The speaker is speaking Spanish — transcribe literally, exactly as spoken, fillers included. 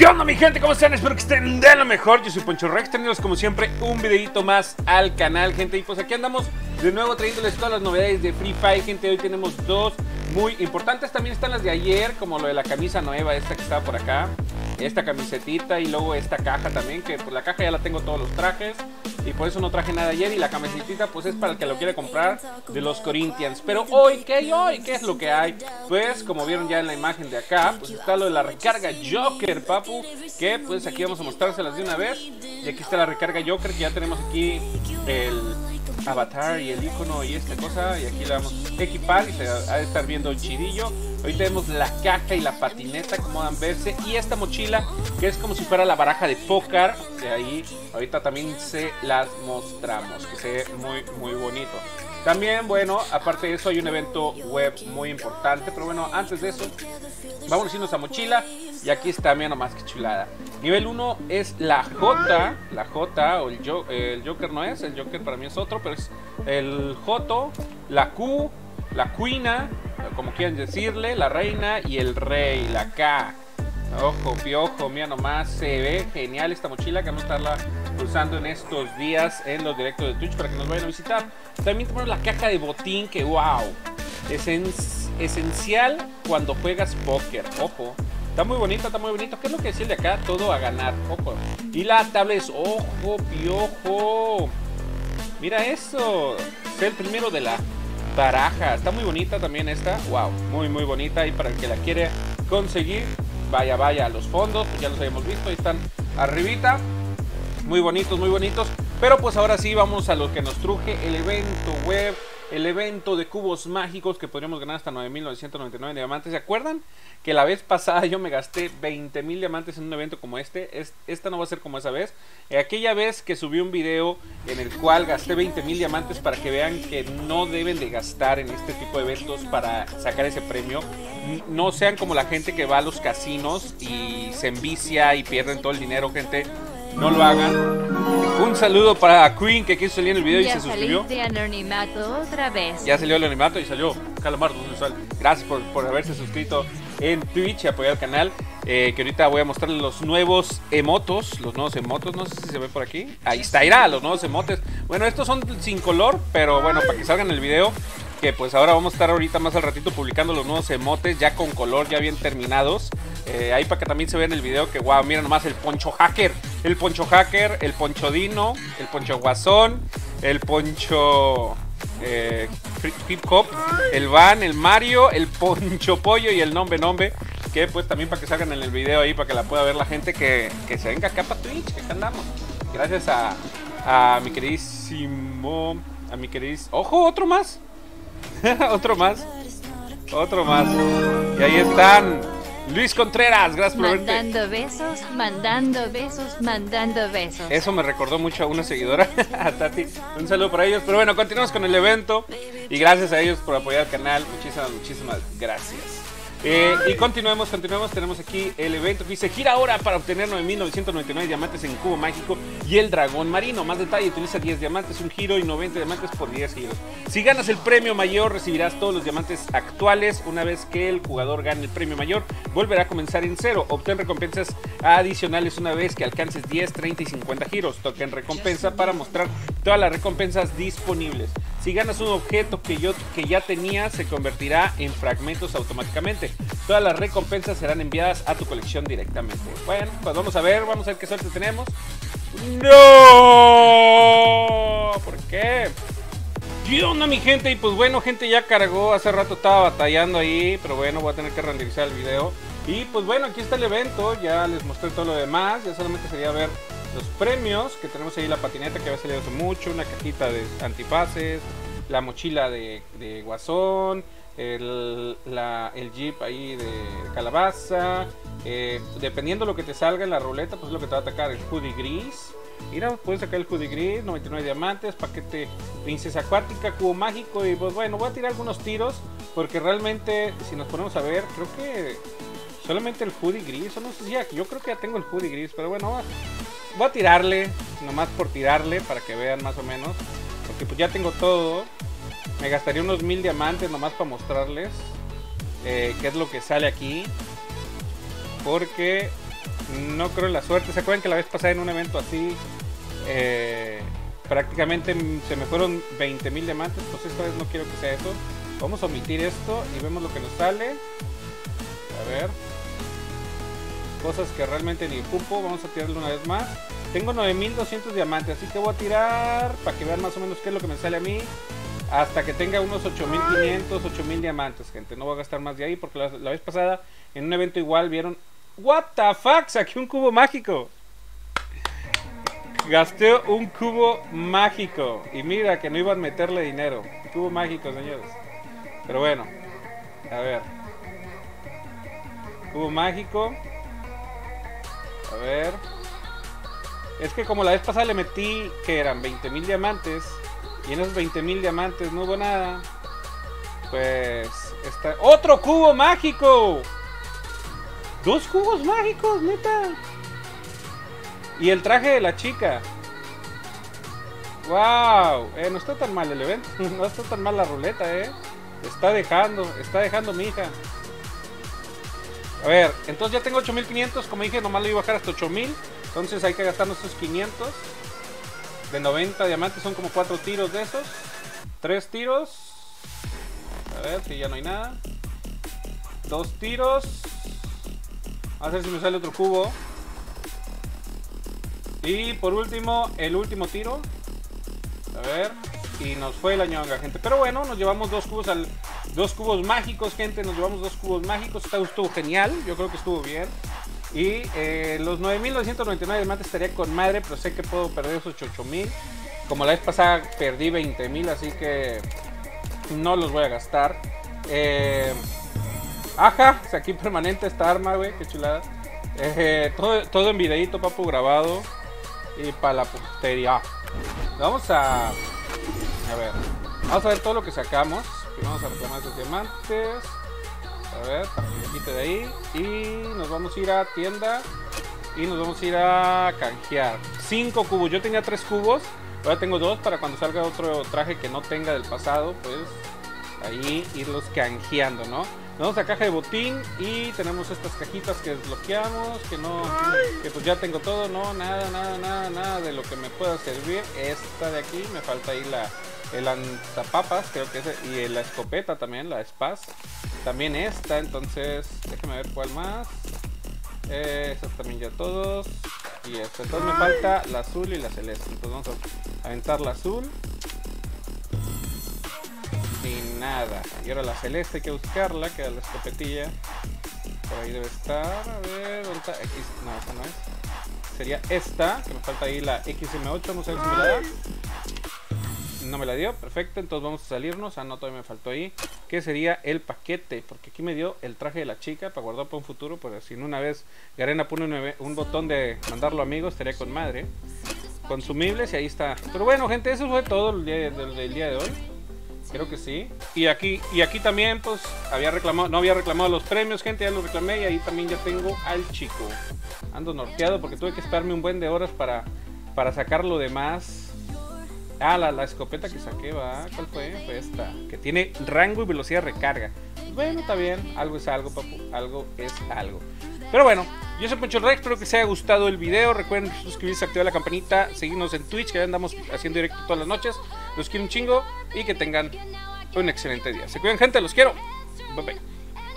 ¿Qué onda, mi gente? ¿Cómo están? Espero que estén de lo mejor. Yo soy Poncho Rex, trayéndoles como siempre un videito más al canal, gente. Y pues aquí andamos de nuevo trayéndoles todas las novedades de Free Fire, gente. Hoy tenemos dos muy importantes. También están las de ayer, como lo de la camisa nueva, esta que estaba por acá, esta camisetita, y luego esta caja también, que por la caja ya la tengo todos los trajes y por eso no traje nada ayer. Y la camisetita pues es para el que lo quiera comprar, de los Corinthians. Pero hoy, ¿qué hay hoy? ¿Qué es lo que hay? Pues como vieron ya en la imagen de acá, pues está lo de la recarga Joker, papu, que pues aquí vamos a mostrárselas de una vez. Y aquí está la recarga Joker, que ya tenemos aquí el avatar y el icono y esta cosa, y aquí la vamos a equipar y se ha de estar viendo chidillo. Hoy tenemos la caja y la patineta, como van a verse, y esta mochila que es como si fuera la baraja de póker, de ahí ahorita también se las mostramos, que se ve muy muy bonito. También, bueno, aparte de eso hay un evento web muy importante, pero bueno, antes de eso vamos a irnos a mochila. Y aquí está, mira nomás que chulada. Nivel uno es la J, la J, o el, jo el Joker no es, el Joker para mí es otro, pero es el Joto, la Q, la Queena, como quieran decirle, la Reina, y el Rey, la K. Ojo, piojo, mira nomás, se ve genial esta mochila, que vamos a estarla usando en estos días en los directos de Twitch para que nos vayan a visitar. También tenemos la caja de botín, que wow, es esencial cuando juegas póker, ojo. Está muy bonita, está muy bonito. ¿Qué es lo que decía el de acá? Todo a ganar, ojo. Y la tablet es, ojo, piojo. Mira eso. Es el primero de la baraja. Está muy bonita también esta. Wow, muy, muy bonita. Y para el que la quiere conseguir, vaya, vaya a los fondos. Pues ya los habíamos visto. Ahí están arribita. Muy bonitos, muy bonitos. Pero pues ahora sí vamos a lo que nos truje. El evento web. El evento de cubos mágicos, que podríamos ganar hasta nueve mil novecientos noventa y nueve diamantes. ¿Se acuerdan que la vez pasada yo me gasté veinte mil diamantes en un evento como este? Es, esta no va a ser como esa vez. Eh, aquella vez que subí un video en el cual gasté veinte mil diamantes, para que vean que no deben de gastar en este tipo de eventos para sacar ese premio. No sean como la gente que va a los casinos y se envicia y pierden todo el dinero, gente. No lo hagan. Un saludo para Queen, que quiso salir en el video y se suscribió. De anonimato otra vez. Ya salió el anonimato y salió Calamar. Gracias por, por haberse suscrito en Twitch y apoyar el canal. Eh, que ahorita voy a mostrarles los nuevos emotos. Los nuevos emotos, no sé si se ve por aquí. Ahí está, irá, los nuevos emotes. Bueno, estos son sin color, pero bueno, para que salgan en el video. Que pues ahora vamos a estar ahorita más al ratito publicando los nuevos emotes ya con color, ya bien terminados. Eh, ahí para que también se vea en el video que wow, miren nomás el Poncho Hacker, el Poncho Hacker, el Poncho Dino, el Poncho Guasón, el Poncho eh, Hip Hop, el Van, el Mario, el Poncho Pollo y el Nombre Nombre. Que pues también para que salgan en el video ahí, para que la pueda ver la gente que, que se venga acá para Twitch, que acá andamos. Gracias a, a mi queridísimo, a mi queridísimo, ojo, otro más. Otro más. Otro más. Y ahí están. Luis Contreras, gracias por verte. Mandando besos, mandando besos, mandando besos. Eso me recordó mucho a una seguidora, a Tati. Un saludo para ellos. Pero bueno, continuamos con el evento. Y gracias a ellos por apoyar el canal. Muchísimas, muchísimas gracias. Eh, y continuemos, continuemos. Tenemos aquí el evento que dice: gira ahora para obtener nueve mil novecientos noventa y nueve diamantes en cubo mágico y el dragón marino. Más detalle: utiliza diez diamantes, un giro y noventa diamantes por diez giros. Si ganas el premio mayor, recibirás todos los diamantes actuales. Una vez que el jugador gane el premio mayor, volverá a comenzar en cero. Obtén recompensas adicionales una vez que alcances diez, treinta y cincuenta giros. Toca en recompensa para mostrar todas las recompensas disponibles. Si ganas un objeto que, yo, que ya tenías, se convertirá en fragmentos automáticamente. Todas las recompensas serán enviadas a tu colección directamente. Bueno, pues vamos a ver, vamos a ver qué suerte tenemos. ¡No! ¿Por qué? ¿Qué onda, mi gente? Y pues bueno, gente, ya cargó. Hace rato estaba batallando ahí, pero bueno, voy a tener que renderizar el video. Y pues bueno, aquí está el evento. Ya les mostré todo lo demás. Ya solamente sería ver los premios, que tenemos ahí la patineta que había salido hace mucho, una cajita de antifaces, la mochila de, de Guasón, el, la, el jeep ahí de calabaza. Eh, dependiendo de lo que te salga en la ruleta, pues es lo que te va a atacar. El hoodie gris, mira, puedes sacar el hoodie gris, noventa y nueve diamantes, paquete princesa acuática, cubo mágico. Y pues bueno, voy a tirar algunos tiros, porque realmente si nos ponemos a ver, creo que solamente el hoodie gris, o no sé si ya, yo creo que ya tengo el hoodie gris, pero bueno, va. Voy a tirarle, nomás por tirarle, para que vean más o menos. Porque pues ya tengo todo. Me gastaría unos mil diamantes nomás para mostrarles eh, qué es lo que sale aquí. Porque No creo en la suerte. ¿Se acuerdan que la vez pasada en un evento así eh, prácticamente se me fueron veinte mil diamantes? Pues esta vez no quiero que sea eso. Vamos a omitir esto y vemos lo que nos sale. A ver. Cosas que realmente ni ocupo. Vamos a tirarle una vez más. Tengo nueve mil doscientos diamantes, así que voy a tirar para que vean más o menos qué es lo que me sale a mí. Hasta que tenga unos ocho mil quinientos, ocho mil diamantes, gente. No voy a gastar más de ahí porque la, la vez pasada en un evento igual vieron... What the fuck, saqué un cubo mágico. Gasté un cubo mágico. Y mira que no iban a meterle dinero. Cubo mágico, señores. Pero bueno, a ver. Cubo mágico. A ver. Es que como la vez pasada le metí que eran veinte mil diamantes. Y en esos veinte mil diamantes no hubo nada. Pues está... ¡Otro cubo mágico! Dos cubos mágicos, neta. Y el traje de la chica. Wow, eh, no está tan mal el evento. No está tan mal la ruleta, eh. Está dejando, está dejando mi hija. A ver, entonces ya tengo ocho mil quinientos. Como dije, nomás lo iba a bajar hasta ocho mil. Entonces hay que gastar nuestros quinientos. De noventa diamantes son como cuatro tiros de esos. tres tiros. A ver si ya no hay nada. Dos tiros. A ver si me sale otro cubo. Y por último, el último tiro. A ver. Y nos fue la ñonga, gente. Pero bueno, nos llevamos dos cubos al, dos cubos mágicos, gente. Nos llevamos dos cubos mágicos. Esta estuvo genial. Yo creo que estuvo bien. Y eh, los nueve mil novecientos noventa y nueve diamantes estaría con madre. Pero sé que puedo perder esos ocho mil. Como la vez pasada perdí veinte mil. Así que no los voy a gastar. Eh... Ajá, aquí permanente esta arma, güey, qué chulada. Eh, todo, todo en videito, papu, grabado. Y para la posteridad. Vamos a... A ver, vamos a ver todo lo que sacamos. Primero vamos a reclamar esos diamantes. A ver, para que me quite de ahí. Y nos vamos a ir a tienda. Y nos vamos a ir a canjear. Cinco cubos, yo tenía tres cubos. Ahora tengo dos para cuando salga otro traje que no tenga del pasado. Pues ahí irlos canjeando, ¿no? Vamos a caja de botín y tenemos estas cajitas que desbloqueamos, que no, que pues ya tengo todo, no, nada, nada, nada, nada de lo que me pueda servir. Esta de aquí, me falta ahí la, el lanzapapas, creo que es, y la escopeta también, la Spaz. También esta, entonces, déjame ver cuál más. Eh, estas también ya todos. Y esta, entonces me falta la azul y la celeste, entonces vamos a aventar la azul. Y nada, y ahora la celeste hay que buscarla, que es la escopetilla. Por ahí debe estar, a ver, ¿dónde está? X, no, esa no es. Sería esta, que me falta ahí la X M ocho, vamos a ver si me la da. No me la dio, perfecto, entonces vamos a salirnos. Ah, no, todavía me faltó ahí. Que sería el paquete, porque aquí me dio el traje de la chica para guardar para un futuro. Pero si una vez Garena pone un, un botón de mandarlo a amigos, estaría con madre. Consumibles y ahí está. Pero bueno, gente, eso fue todo el día, del, del día de hoy. Creo que sí. Y aquí, y aquí también, pues, había reclamado, no había reclamado los premios, gente, ya los reclamé. Y ahí también ya tengo al chico. Ando norteado porque tuve que esperarme un buen de horas para, para sacar lo demás. Ah, la, la escopeta que saqué, va. ¿Cuál fue? Fue esta. Que tiene rango y velocidad de recarga. Bueno, está bien. Algo es algo, papu. Algo es algo. Pero bueno, yo soy Poncho Rex. Espero que les haya gustado el video. Recuerden suscribirse, activar la campanita. Seguirnos en Twitch, que ya andamos haciendo directo todas las noches. Los quiero un chingo. Y que tengan un excelente día. Se cuidan, gente. Los quiero. Bye bye.